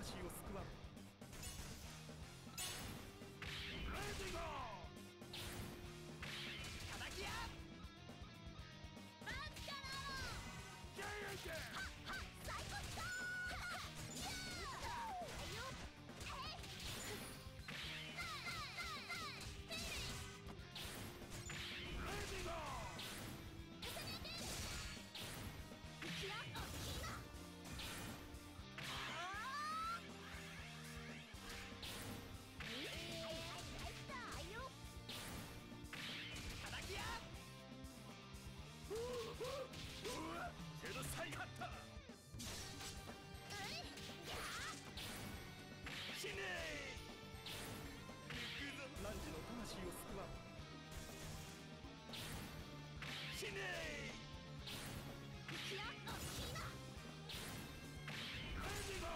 魂を救わん。レディゴー叩きやマジかなゲーゲーはっ最高だイエーイよえいレディゴーキラッとキラ手のサイハッター死ねー行くぞ汝の魂を救わん。死ねキラッとキラーレディゴ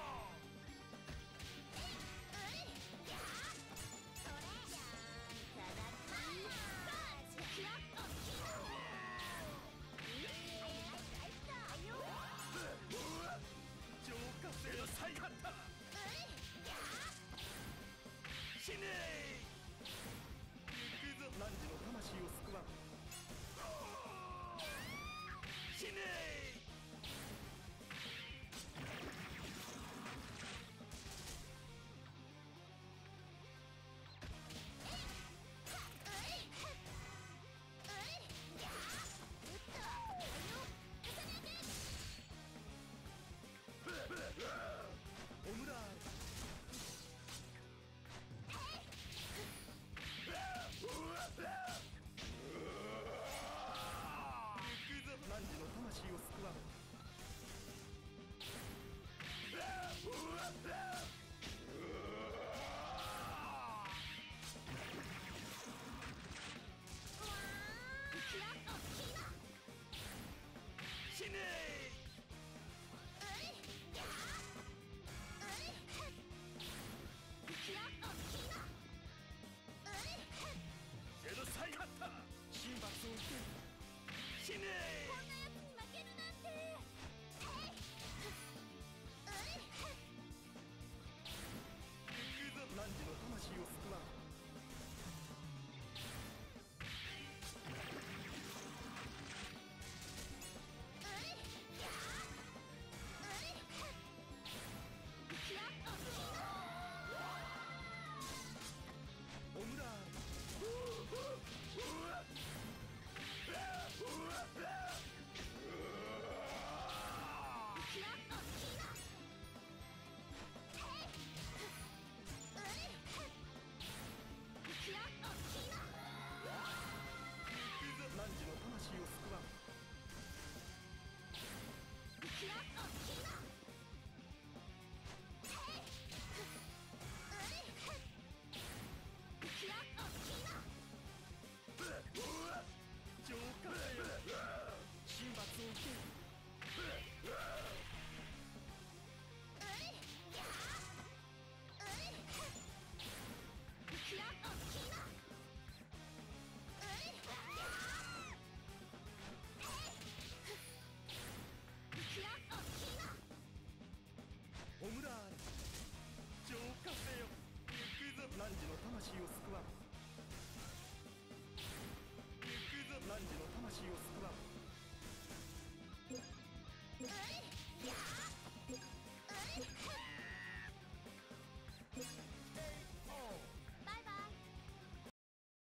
浄化せよサイハッター死ねー行くぞ汝の魂を救わん。死ねオムラー行くぞ汝の魂を救わん。死ねージェノサイハッター神罰を受ける。死ねこんなやつに負けるなんてー行くぞ汝の魂を救わん。オムラー汝の魂を救わん。浄化せよ神罰を受ける。オムラール浄化せよ行くぞ汝の魂を救わん。行くぞ汝の魂を救わん。